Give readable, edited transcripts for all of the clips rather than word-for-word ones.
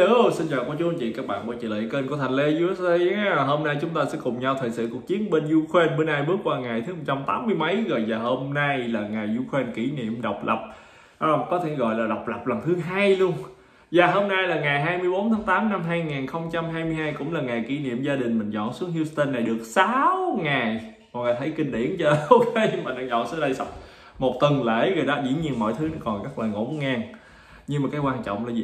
Hello, xin chào cô chú anh chị các bạn quay trở lại kênh của Thành Lê USA nhé. Hôm nay chúng ta sẽ cùng nhau thời sự cuộc chiến bên Ukraine. Bữa nay bước qua ngày thứ 180 mấy rồi, và hôm nay là ngày Ukraine kỷ niệm độc lập, có thể gọi là độc lập lần thứ 2 luôn. Và hôm nay là ngày 24 tháng 8 năm 2022, cũng là ngày kỷ niệm gia đình mình dọn xuống Houston này được 6 ngày. Mọi người thấy kinh điển chưa? Ok, mình đang dọn xuống đây sắp một tuần lễ rồi đó. Dĩ nhiên mọi thứ nó còn rất là ngổn ngang, nhưng mà cái quan trọng là gì?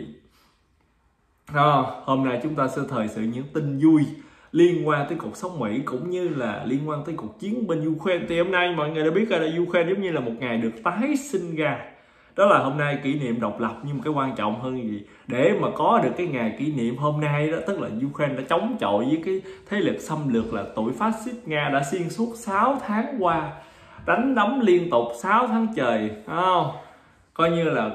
Hôm nay chúng ta sẽ thời sự những tin vui liên quan tới cuộc sống Mỹ, cũng như là liên quan tới cuộc chiến bên Ukraine. Thì hôm nay mọi người đã biết là Ukraine giống như là một ngày được tái sinh ra. Đó là hôm nay kỷ niệm độc lập, nhưng mà cái quan trọng hơn gì? Để mà có được cái ngày kỷ niệm hôm nay đó, tức là Ukraine đã chống chọi với cái thế lực xâm lược là tụi phát xít Nga đã xuyên suốt 6 tháng qua, đánh đấm liên tục 6 tháng trời, coi như là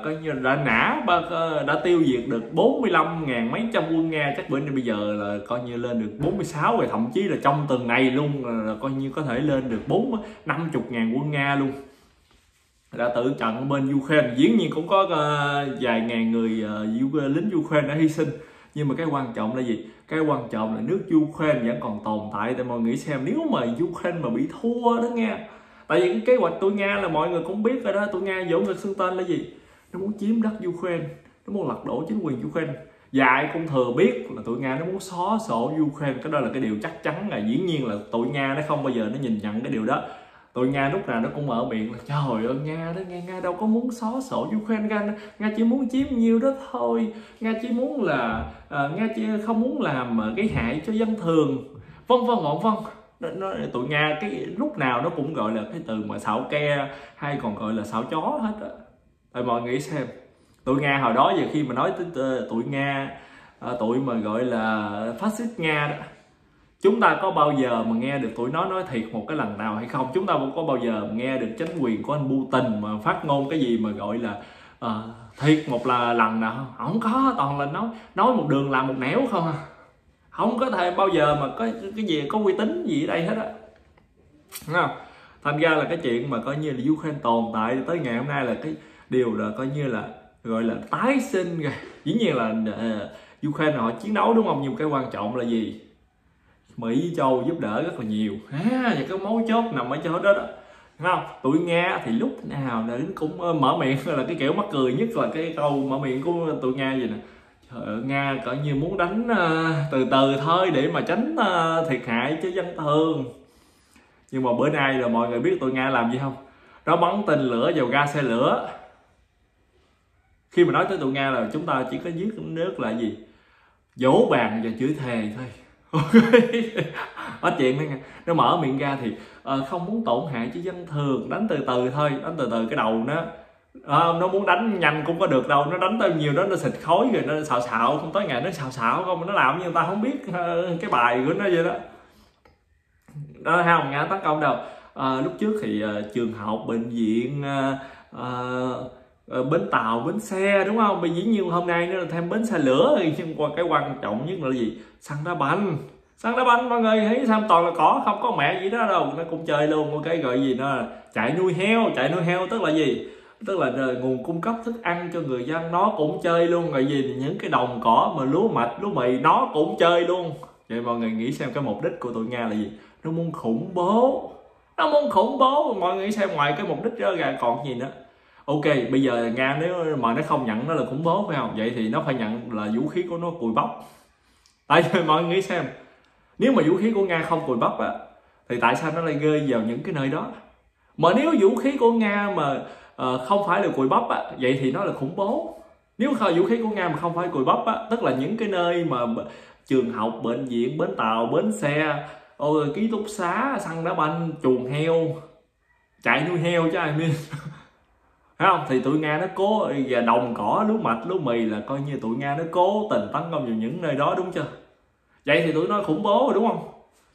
đã tiêu diệt được 45.000 mấy trăm quân Nga. Chắc bây giờ là coi như lên được 46 rồi, thậm chí là trong tuần này luôn là coi như có thể lên được 50.000 quân Nga luôn, đã tử trận bên Ukraine. Dĩ nhiên cũng có vài ngàn người lính Ukraine đã hy sinh, nhưng mà cái quan trọng là gì? Cái quan trọng là nước Ukraine vẫn còn tồn tại. Tại mọi người nghĩ xem, nếu mà Ukraine mà bị thua đó nghe, tại vì cái kế hoạch tụi Nga là mọi người cũng biết rồi đó. Tụi Nga vỗ ngực xưng tên là gì? Nó muốn chiếm đất Ukraine, nó muốn lật đổ chính quyền Ukraine. Và ai cũng thừa biết là tụi Nga nó muốn xóa sổ Ukraine. Cái đó là cái điều chắc chắn, là dĩ nhiên là tụi Nga nó không bao giờ nó nhìn nhận cái điều đó. Tụi Nga lúc nào nó cũng mở miệng là trời ơi, Nga đó, Nga đâu có muốn xóa sổ Ukraine. Nga chỉ muốn chiếm nhiêu đó thôi. Nga chỉ muốn là Nga chỉ không muốn làm cái hại cho dân thường, vân vân. Tụi Nga cái lúc nào nó cũng gọi là cái từ mà xạo ke, hay còn gọi là xạo chó hết á. Tại mọi người nghĩ xem, tụi Nga hồi đó giờ khi mà nói tới tụi Nga, tụi mà gọi là phát xít Nga đó, chúng ta có bao giờ mà nghe được tụi nó nói thiệt một cái lần nào hay không? Chúng ta không có bao giờ nghe được chính quyền của anh Putin mà phát ngôn cái gì mà gọi là thiệt một lần nào? Không có, toàn là nói một đường làm một nẻo không à. Không có thể bao giờ mà có cái gì có uy tín gì ở đây hết á. Thành ra là cái chuyện mà coi như là Ukraine tồn tại tới ngày hôm nay là cái điều là coi như là gọi là tái sinh rồi. Dĩ nhiên là Ukraine họ chiến đấu đúng không, nhưng cái quan trọng là gì? Mỹ với Châu giúp đỡ rất là nhiều. Và cái mấu chốt nằm ở chỗ đó đó, không? Tụi Nga thì lúc nào cũng mở miệng là cái kiểu mắc cười nhất là cái câu mở miệng của tụi Nga gì nè: Nga coi như muốn đánh từ từ thôi để mà tránh thiệt hại cho dân thường. Nhưng mà bữa nay là mọi người biết tụi Nga làm gì không? Nó bắn tên lửa vào ga xe lửa. Khi mà nói tới tụi Nga là chúng ta chỉ có viết nước là gì? Vỗ bàn và chửi thề thôi. Nói chuyện đó nha. Nó mở miệng ra thì không muốn tổn hại cho dân thường, đánh từ từ thôi, đánh từ từ cái đầu nó. Nó muốn đánh nhanh cũng có được đâu, nó đánh tới nhiều đó nó xịt khói rồi nó xạo không tới ngày nó xạo không, mà nó làm như người ta không biết cái bài của nó vậy đó. Đó không, Nga tấn công đâu. Lúc trước thì trường học, bệnh viện, bến tàu, bến xe đúng không? Bây dĩ nhiên hôm nay nó là thêm bến xe lửa. Nhưng qua cái quan trọng nhất là gì? Săn đá banh. Mọi người thấy sao toàn là cỏ, không có mẹ gì đó đâu, nó cũng chơi luôn. Một cái gọi gì nó là chạy nuôi heo tức là gì? Tức là nguồn cung cấp thức ăn cho người dân, nó cũng chơi luôn. Gọi gì? Những cái đồng cỏ mà lúa mạch, lúa mì nó cũng chơi luôn. Vậy mọi người nghĩ xem cái mục đích của tụi Nga là gì? Nó muốn khủng bố. Mọi người nghĩ xem, ngoài cái mục đích đó ra còn gì nữa? Ok, bây giờ Nga nếu mà nó không nhận nó là khủng bố phải không? Vậy thì nó phải nhận là vũ khí của nó cùi bắp. Tại vì mọi người nghĩ xem, nếu mà vũ khí của Nga không cùi bắp á, thì tại sao nó lại rơi vào những cái nơi đó? Mà nếu vũ khí của Nga mà không phải là cùi bắp á, vậy thì nó là khủng bố. Nếu vũ khí của Nga mà không phải cùi bắp á, tức là những cái nơi mà trường học, bệnh viện, bến tàu, bến xe, ký túc xá, săn đá banh, chuồng heo, chạy nuôi heo chứ ai biết. Thấy không? Thì tụi Nga nó cố, và đồng cỏ, lúa mạch, lúa mì là coi như tụi Nga nó cố tình tấn công vào những nơi đó, đúng chưa? Vậy thì tụi nó khủng bố rồi đúng không?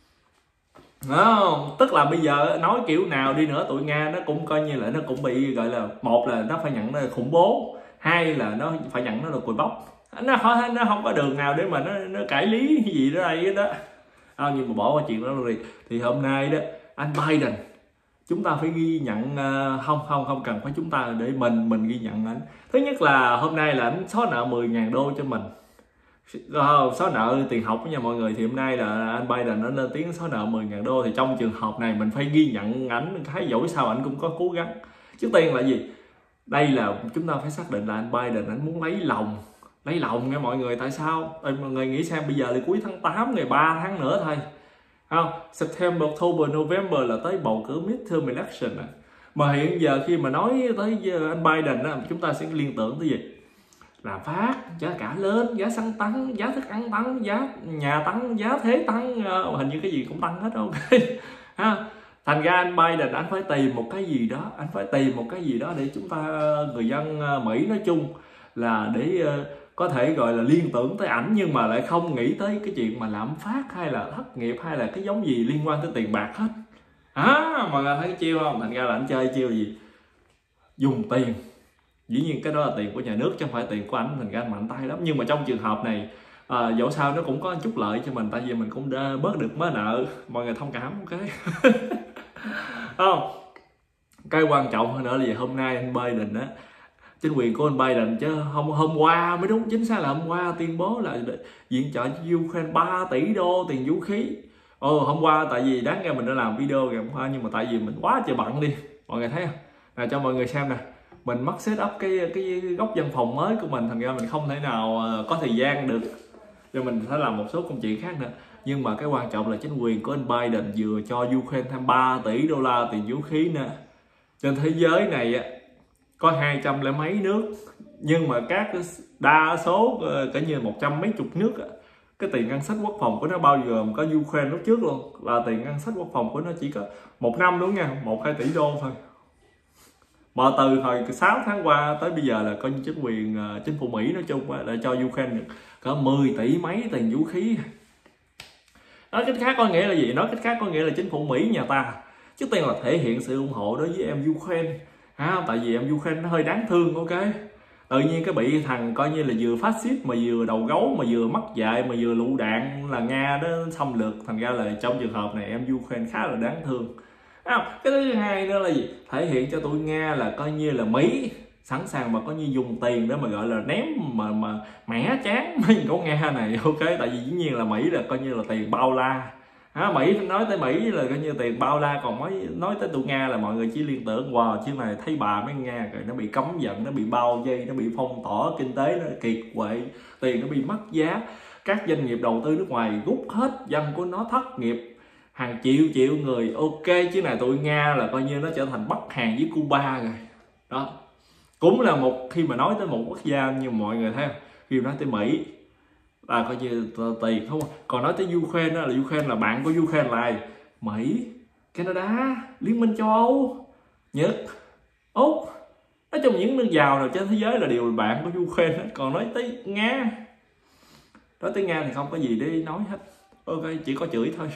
Tức là bây giờ nói kiểu nào đi nữa, tụi Nga nó cũng coi như là nó cũng bị gọi là, một là nó phải nhận nó là khủng bố, hai là nó phải nhận nó là cùi bắp. Nó không có đường nào để mà nó cải lý cái gì đó đây đó. Nhưng mà bỏ qua chuyện đó rồi, thì hôm nay đó anh Biden, chúng ta phải ghi nhận, không cần phải chúng ta, để mình ghi nhận anh. Thứ nhất là hôm nay là anh xóa nợ 10.000 đô cho mình. xóa nợ tiền học nha mọi người. Thì hôm nay là anh Biden nó lên tiếng xóa nợ 10.000 đô. Thì trong trường hợp này mình phải ghi nhận ảnh, thấy dẫu sao ảnh cũng có cố gắng. Trước tiên là gì? Đây là chúng ta phải xác định là anh Biden ảnh muốn lấy lòng nha mọi người. Tại sao? Tại mọi người nghĩ xem, bây giờ là cuối tháng 8 này, 3 tháng nữa thôi, không? September, October, November là tới bầu cử midterm election à. Mà hiện giờ khi mà nói tới anh Biden á, chúng ta sẽ liên tưởng tới gì? Lạm phát, giá cả lên, giá xăng tăng, giá thức ăn tăng, giá nhà tăng, giá thế tăng, hình như cái gì cũng tăng hết. Ok ha. Thành ra anh Biden anh phải tìm một cái gì đó, để chúng ta, người dân Mỹ nói chung là để có thể gọi là liên tưởng tới ảnh, nhưng mà lại không nghĩ tới cái chuyện mà lạm phát hay là thất nghiệp hay là cái giống gì liên quan tới tiền bạc hết. Mọi người thấy cái chiêu không? Thành ra là anh chơi chiêu gì? Dùng tiền. Dĩ nhiên cái đó là tiền của nhà nước chứ không phải tiền của ảnh, thành ra anh mạnh tay lắm. Nhưng mà trong trường hợp này dẫu sao nó cũng có chút lợi cho mình, tại vì mình cũng đã bớt được mớ nợ. Mọi người thông cảm ok. Không, cái quan trọng hơn nữa là gì? Hôm nay anh Biden á, chính quyền của anh Biden, chứ hôm qua mới đúng, chính xác là hôm qua tuyên bố là viện trợ cho Ukraine 3 tỷ đô tiền vũ khí. Hôm qua tại vì đáng ra mình đã làm video ngày hôm qua, nhưng mà tại vì mình quá trời bận đi, mọi người thấy không? Nào cho mọi người xem nè, mình mất set up cái góc văn phòng mới của mình, thành ra mình không thể nào có thời gian được, cho mình phải làm một số công chuyện khác nữa. Nhưng mà cái quan trọng là chính quyền của anh Biden vừa cho Ukraine thêm 3 tỷ đô la tiền vũ khí nữa. Trên thế giới này có 200 lẻ mấy nước, nhưng mà các đa số cả như 100 mấy chục nước, cái tiền ngân sách quốc phòng của nó bao gồm có Ukraine lúc trước luôn, là tiền ngân sách quốc phòng của nó chỉ có một năm đúng nha, 1-2 tỷ đô thôi. Mà từ hồi 6 tháng qua tới bây giờ là coi như chính phủ Mỹ nói chung đã cho Ukraine được có 10 tỷ mấy tiền vũ khí. Nói cách khác có nghĩa là gì? Nói cách khác có nghĩa là chính phủ Mỹ nhà ta trước tiên là thể hiện sự ủng hộ đối với em Ukraine. Tại vì em Ukraine nó hơi đáng thương, ok? Tự nhiên cái bị thằng coi như là vừa phát xít mà vừa đầu gấu mà vừa mất dạy mà vừa lựu đạn là Nga đó xâm lược, thành ra là trong trường hợp này em Ukraine khá là đáng thương. Cái thứ hai nữa là gì? Thể hiện cho tụi Nga là coi như là Mỹ sẵn sàng mà coi như dùng tiền để mà gọi là ném mà mẻ chán mấy của Nga này, ok? Tại vì dĩ nhiên là Mỹ là coi như là tiền bao la. Mỹ nói tới Mỹ là coi như tiền bao la, còn nói tới tụi Nga là mọi người chỉ liên tưởng wow, chứ này thấy bà mấy Nga rồi nó bị cấm vận, nó bị bao vây, nó bị phong tỏa, kinh tế nó kiệt quệ, tiền nó bị mất giá, các doanh nghiệp đầu tư nước ngoài rút hết, dân của nó thất nghiệp hàng triệu người, ok? Chứ này tụi Nga là coi như nó trở thành Bắc Hàn với Cuba rồi đó. Cũng là một, khi mà nói tới một quốc gia, nhưng mọi người thấy không? Khi nói tới Mỹ là coi như tiền không. Còn nói tới Ukraine là Ukraine là bạn của Ukraine là Mỹ, Canada, Liên minh châu Âu, Nhật, Úc, nói chung những nước giàu nào trên thế giới là đều bạn của Ukraine. Còn nói tới Nga thì không có gì để nói hết, ok? Chỉ có chửi thôi.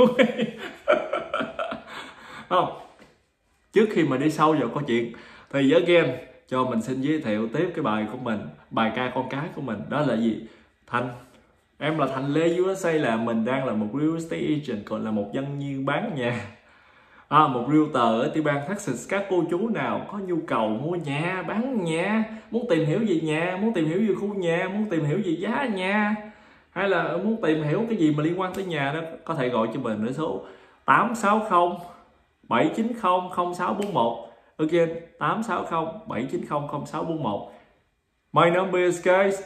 Không, trước khi mà đi sâu vào câu chuyện thì again cho mình xin giới thiệu tiếp cái bài của mình, bài ca con cái của mình, đó là gì? Em là Thành Lê USA, là mình đang là một real estate agent, còn là một dân viên bán nhà, một realtor ở tiểu bang Texas. Các cô chú nào có nhu cầu mua nhà, bán nhà, muốn tìm hiểu về nhà, muốn tìm hiểu về khu nhà, muốn tìm hiểu về giá nhà, hay là muốn tìm hiểu cái gì mà liên quan tới nhà đó, có thể gọi cho mình ở số 860 790 0641. Again, 860 790 0641. My number is guys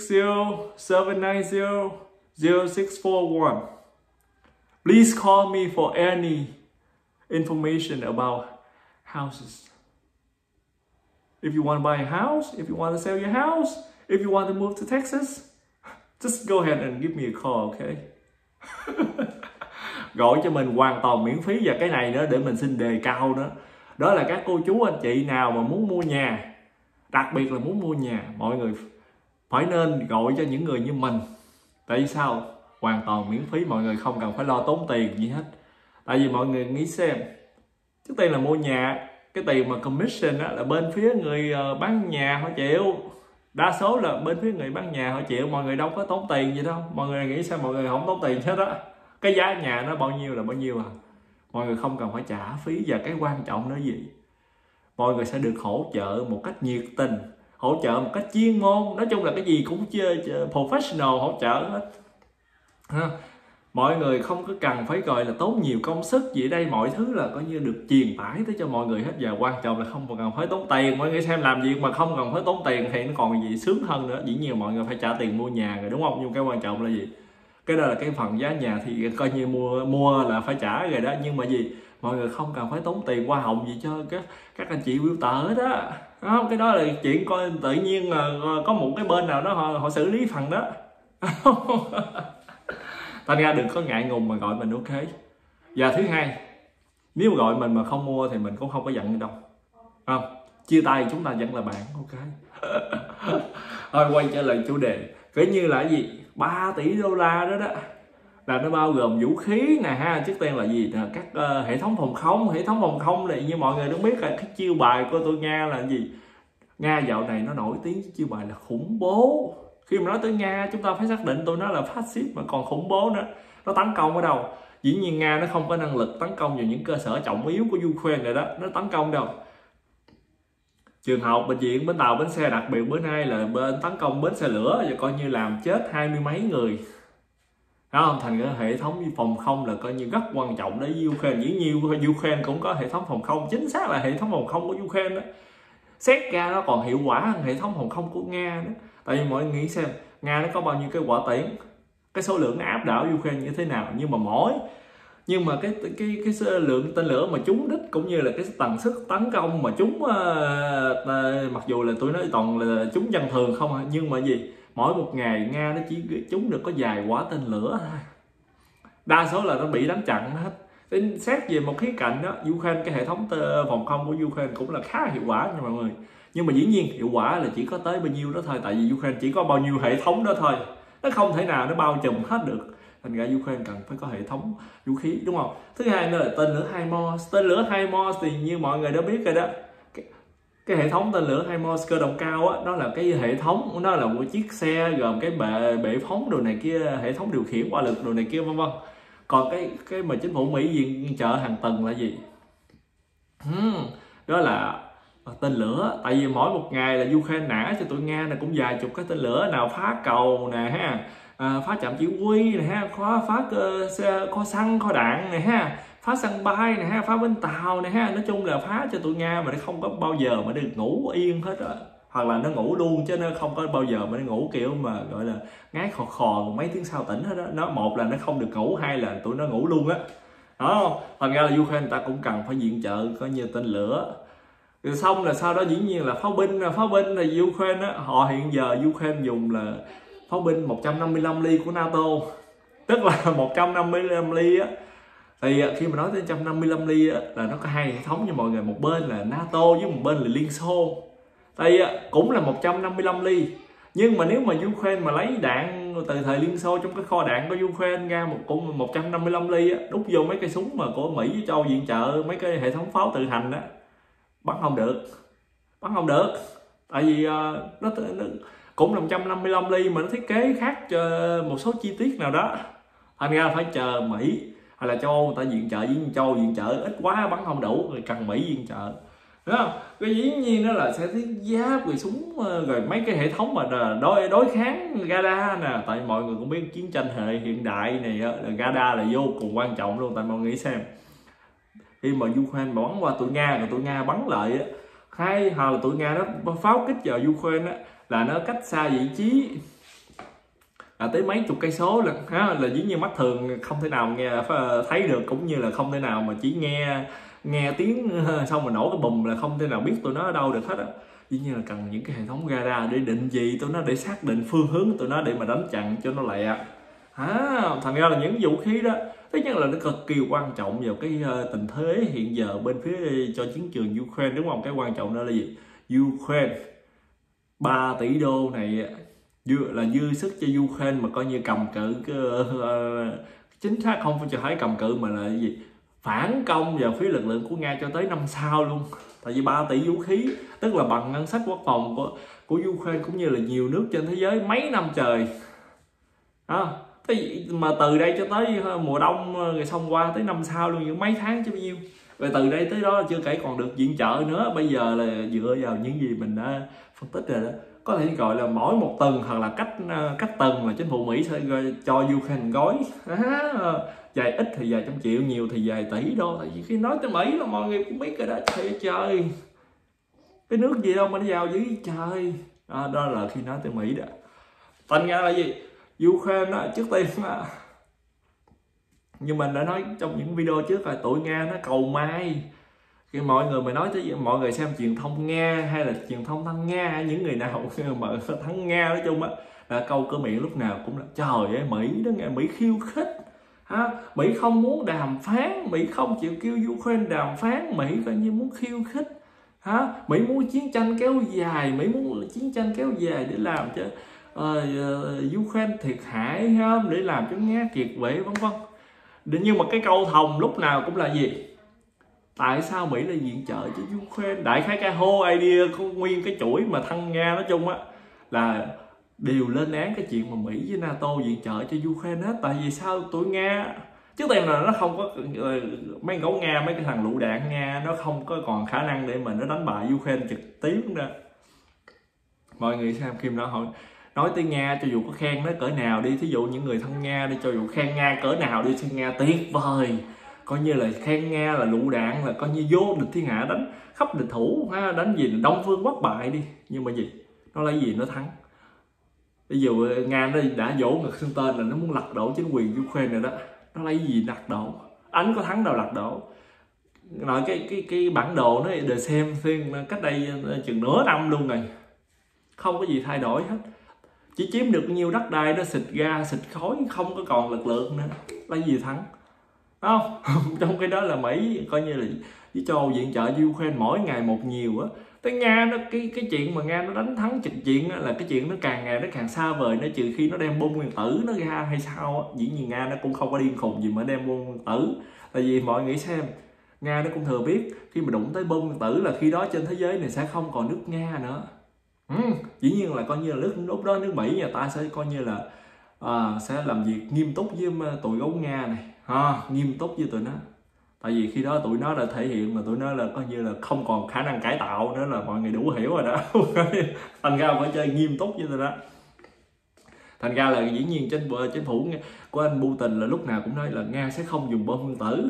860-790-0641. Please call me for any information about houses. If you want to buy a house, if you want to sell your house, if you want to move to Texas, just go ahead and give me a call, okay? Gọi cho mình hoàn toàn miễn phí. Và cái này nữa để mình xin đề cao nữa, đó là các cô chú anh chị nào mà muốn mua nhà, đặc biệt là muốn mua nhà, mọi người phải nên gọi cho những người như mình. Tại vì sao? Hoàn toàn miễn phí, mọi người không cần phải lo tốn tiền gì hết. Tại vì mọi người nghĩ xem, trước tiên là mua nhà, cái tiền mà commission là bên phía người bán nhà họ chịu, đa số là bên phía người bán nhà họ chịu, mọi người đâu có tốn tiền gì đâu. Mọi người nghĩ sao mọi người không tốn tiền hết đó. Cái giá nhà nó bao nhiêu là bao nhiêu mọi người không cần phải trả phí. Và cái quan trọng nữa gì? Mọi người sẽ được hỗ trợ một cách nhiệt tình, hỗ trợ một cách chuyên môn, nói chung là cái gì cũng professional hỗ trợ hết ha. Mọi người không có cần phải gọi là tốn nhiều công sức gì ở đây, mọi thứ là coi như được truyền tải tới cho mọi người hết. Giờ quan trọng là không cần phải tốn tiền. Mọi người xem làm việc mà không cần phải tốn tiền thì nó còn gì sướng hơn nữa. Dĩ nhiên mọi người phải trả tiền mua nhà rồi đúng không, nhưng cái quan trọng là gì, cái đó là cái phần giá nhà thì coi như mua là phải trả rồi đó. Nhưng mà gì, mọi người không cần phải tốn tiền hoa hồng gì cho các anh chị realtor đó, không? Cái đó là chuyện coi tự nhiên có một cái bên nào đó họ xử lý phần đó. Thành ra đừng có ngại ngùng mà gọi mình, ok. Và thứ hai, nếu mà gọi mình mà không mua thì mình cũng không có giận đâu, không? Chia tay chúng ta vẫn là bạn, ok. Thôi quay trở lại chủ đề, kể như là gì, 3 tỷ đô la đó là nó bao gồm vũ khí nè ha, trước tiên là gì, là các hệ thống phòng không. Hệ thống phòng không này như mọi người cũng biết là cái chiêu bài của tụi Nga là gì. Nga dạo này nó nổi tiếng chiêu bài là khủng bố. Khi mà nói tới Nga chúng ta phải xác định tụi nó là phát xít mà còn khủng bố nữa. Nó tấn công ở đâu? Dĩ nhiên Nga nó không có năng lực tấn công vào những cơ sở trọng yếu của Ukraine này đó, nó tấn công đâu? Trường học, bệnh viện, bến tàu, bến xe, đặc biệt bữa nay là bên tấn công bến xe lửa và coi như làm chết 20 mấy người. Đó không? Thành cái hệ thống phòng không là coi như rất quan trọng đấy Ukraine. Dĩ nhiên Ukraine cũng có hệ thống phòng không, chính xác là hệ thống phòng không của Ukraine đó. Xét ra nó còn hiệu quả hơn hệ thống phòng không của Nga đó. Tại vì mọi người nghĩ xem, Nga nó có bao nhiêu cái quả tiễn, cái số lượng nó áp đảo Ukraine như thế nào, nhưng mà cái lượng tên lửa mà trúng đích cũng như là cái tần suất tấn công mà trúng mặc dù là tôi nói toàn là trúng dân thường không, nhưng mà gì, mỗi một ngày Nga nó chỉ trúng được có vài quả tên lửa thôi, đa số là nó bị đánh chặn hết. Nên xét về một khía cạnh đó, Ukraine, cái hệ thống phòng không của Ukraine cũng là khá hiệu quả nha mọi người. Nhưng mà dĩ nhiên hiệu quả là chỉ có tới bao nhiêu đó thôi, tại vì Ukraine chỉ có bao nhiêu hệ thống đó thôi, nó không thể nào nó bao trùm hết được. Thành ra Ukraine cần phải có hệ thống vũ khí, đúng không? Thứ hai nữa là tên lửa HIMARS. Tên lửa HIMARS thì như mọi người đã biết rồi đó, cái hệ thống tên lửa HIMARS cơ động cao á, đó là cái hệ thống, nó là một chiếc xe gồm cái bệ phóng đồ này kia, hệ thống điều khiển hỏa lực đồ này kia vân vân. Còn cái mà chính phủ Mỹ viện trợ hàng tuần là gì? Đó là tên lửa. Tại vì mỗi một ngày là Ukraine nã cho tụi Nga này cũng vài chục cái tên lửa, nào phá cầu nè ha, phá trạm chỉ huy nè ha, phá kho xăng kho đạn nè ha, phá sân bay nè ha, phá bến tàu nè ha. Nói chung là phá cho tụi Nga mà nó không có bao giờ mà được ngủ yên hết á, hoặc là nó ngủ luôn chứ nó không có bao giờ mà nó ngủ kiểu mà gọi là ngáy khò khò mấy tiếng sau tỉnh hết đó. Nó một là nó không được ngủ, hai là tụi nó ngủ luôn á. Đó, thành ra là Ukraine ta cũng cần phải viện trợ có nhiều tên lửa. Rồi xong là sau đó dĩ nhiên là pháo binh là Ukraine á, họ hiện giờ Ukraine dùng là pháo binh 155 ly của NATO, tức là 155 ly á. Thì khi mà nói tới 155 ly á, là nó có hai hệ thống nha mọi người, một bên là NATO với một bên là Liên Xô. Thì cũng là 155 ly, nhưng mà nếu mà Ukraine mà lấy đạn từ thời Liên Xô trong cái kho đạn của Ukraine ra cũng 155 ly á, đút vô mấy cây súng mà của Mỹ với Châu viện trợ, mấy cái hệ thống pháo tự hành á, bắn không được. Tại vì nó cũng là 155 ly mà nó thiết kế khác cho một số chi tiết nào đó, thành ra phải chờ Mỹ hay là châu Âu người ta viện trợ. Với Châu viện trợ ít quá bắn không đủ rồi cần Mỹ viện trợ, đúng không? Cái dĩ nhiên đó là sẽ thiết giáp rồi súng rồi mấy cái hệ thống mà đối kháng radar nè. Tại mọi người cũng biết chiến tranh hệ hiện đại này là radar là vô cùng quan trọng luôn. Tại mọi người nghĩ xem, khi mà Ukraine bắn qua tụi Nga rồi tụi Nga bắn lại á, hay hoặc là tụi Nga nó pháo kích vào Ukraine á, là nó cách xa vị trí là tới mấy chục cây số là dĩ nhiên mắt thường không thể nào nghe thấy được, cũng như là không thể nào mà chỉ nghe tiếng xong mà nổ cái bùm là không thể nào biết tụi nó ở đâu được hết á. Dĩ nhiên là cần những cái hệ thống radar để định vị tụi nó, để xác định phương hướng tụi nó để mà đánh chặn cho nó lẹ. Thành ra là những vũ khí đó, thứ nhất là nó cực kỳ quan trọng vào cái tình thế hiện giờ bên phía cho chiến trường Ukraine, đúng không? Cái quan trọng đó là gì? Ukraine 3 tỷ đô này là dư sức cho Ukraine mà coi như cầm cự chính xác không phải cho thấy cầm cự mà là cái gì, phản công vào phía lực lượng của Nga cho tới năm sau luôn. Tại vì 3 tỷ vũ khí tức là bằng ngân sách quốc phòng của Ukraine cũng như là nhiều nước trên thế giới mấy năm trời. Mà từ đây cho tới mùa đông rồi xong qua tới năm sau luôn, những mấy tháng chứ bao nhiêu. Và từ đây tới đó chưa kể còn được viện trợ nữa. Bây giờ là dựa vào những gì mình đã phân tích rồi đó, có thể gọi là mỗi một tuần hoặc là cách tuần là chính phủ Mỹ sẽ cho Ukraine gói vài ít thì vài trăm triệu, nhiều thì vài tỷ đô. Tại vì khi nói tới Mỹ là mọi người cũng biết rồi đó. Trời, cái nước gì đâu mà nó giàu dữ trời. Đó là khi nói tới Mỹ đó. Thành ra là gì, Ukraine đó, trước tiên đó, như mình đã nói trong những video trước là tụi Nga nó cầu may. Khi mọi người mà nói tới, mọi người xem truyền thông Nga hay là truyền thông thân Nga, những người nào mà thân Nga nói chung á, là câu cửa miệng lúc nào cũng là trời ơi Mỹ đó nghe, Mỹ khiêu khích Mỹ không muốn đàm phán, Mỹ không chịu kêu Ukraine đàm phán, Mỹ coi như muốn khiêu khích Mỹ muốn chiến tranh kéo dài, Mỹ muốn chiến tranh kéo dài để làm cho Ukraine thiệt hại để làm cho Nga kiệt quệ vân vân. Nhưng mà cái câu thòng lúc nào cũng là gì? Tại sao Mỹ lại viện trợ cho Ukraine? Đại khái cái whole idea của nguyên cái chuỗi mà thân Nga nói chung á là đều lên án cái chuyện mà Mỹ với NATO viện trợ cho Ukraine hết. Tại vì sao tụi Nga trước tiên là nó không có mấy gấu Nga, mấy cái thằng lựu đạn Nga nó không có còn khả năng để mà nó đánh bại Ukraine trực tiếp nữa. Mọi người xem phim đó hỏi nói tới Nga, cho dù có khen nó cỡ nào đi, thí dụ những người thân Nga đi, cho dù khen Nga cỡ nào đi, xem Nga tuyệt vời, coi như là khen Nga là lựu đạn, là coi như vô địch thiên hạ, đánh khắp địch thủ đánh gì là Đông phương bất bại đi. Nhưng mà gì, nó lấy gì nó thắng? Ví dụ Nga nó đã vỗ ngực xưng tên là nó muốn lật đổ chính quyền Ukraine rồi đó, nó lấy gì lật đổ? Anh có thắng đâu lật đổ. Nói cái bản đồ nó The Same Thing cách đây chừng nửa năm luôn rồi, không có gì thay đổi hết, chỉ chiếm được nhiều đất đai, nó xịt ga xịt khói, không có còn lực lượng nữa, lấy gì thắng, đúng không? Trong cái đó là Mỹ coi như là với cho viện trợ cho Ukraine mỗi ngày một nhiều á. Tới Nga nó cái chuyện mà Nga nó đánh thắng trực chuyện là cái chuyện nó càng ngày nó càng xa vời, nó trừ khi nó đem bom nguyên tử nó ra hay sao á. Dĩ nhiên Nga nó cũng không có điên khùng gì mà đem bom nguyên tử. Tại vì mọi người xem, Nga nó cũng thừa biết khi mà đụng tới bom nguyên tử là khi đó trên thế giới này sẽ không còn nước Nga nữa. Dĩ nhiên là coi như là lúc đó nước Mỹ nhà ta sẽ coi như là sẽ làm việc nghiêm túc với tụi gấu Nga này, nghiêm túc với tụi nó. Tại vì khi đó tụi nó đã thể hiện mà tụi nó là coi như là không còn khả năng cải tạo nữa, là mọi người đủ hiểu rồi đó. Thành ra phải chơi nghiêm túc với tụi nó. Thành ra là dĩ nhiên chính phủ của anh Putin là lúc nào cũng nói là Nga sẽ không dùng bom nguyên tử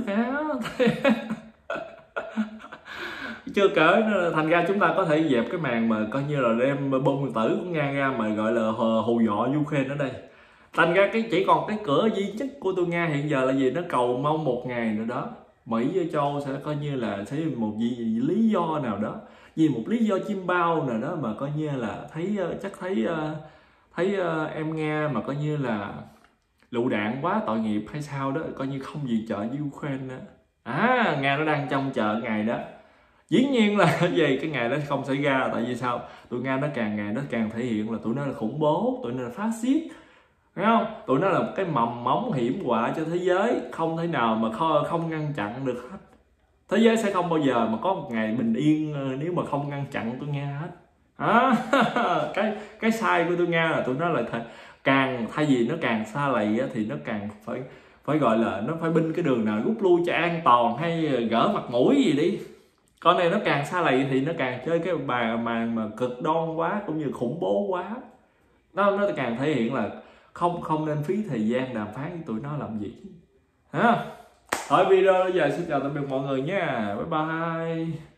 chưa kể thành ra chúng ta có thể dẹp cái màn mà coi như là đem bom nguyên tử của Nga ra mà gọi là hù dọa Ukraine ở đây. Thành ra chỉ còn cái cửa duy nhất của tôi Nga hiện giờ là gì? Nó cầu mong một ngày nữa đó Mỹ với châu sẽ coi như là thấy một lý do nào đó, vì một lý do chim bao nào đó mà coi như là thấy em Nga mà coi như là lựu đạn quá tội nghiệp hay sao đó, coi như không viện trợ với Ukraine. Nga nó đang trông chờ ngày đó. Dĩ nhiên là về cái ngày đó không xảy ra. Tại vì sao? Tụi Nga nó càng ngày nó càng thể hiện là tụi nó là khủng bố, tụi nó là phát xít, thấy không? Tụi nó là một cái mầm móng hiểm họa cho thế giới, không thể nào mà không ngăn chặn được hết. Thế giới sẽ không bao giờ mà có một ngày bình yên nếu mà không ngăn chặn tụi Nga hết. Cái sai của tụi Nga là tụi nó là càng thay vì nó càng xa lầy thì nó càng phải gọi là nó phải binh cái đường nào rút lui cho an toàn hay gỡ mặt mũi gì đi. Con này nó càng xa lầy thì nó càng chơi cái màn mà cực đoan quá cũng như khủng bố quá. Nó càng thể hiện là không nên phí thời gian đàm phán với tụi nó làm gì. Thôi video bây giờ xin chào tạm biệt mọi người nha. Bye bye.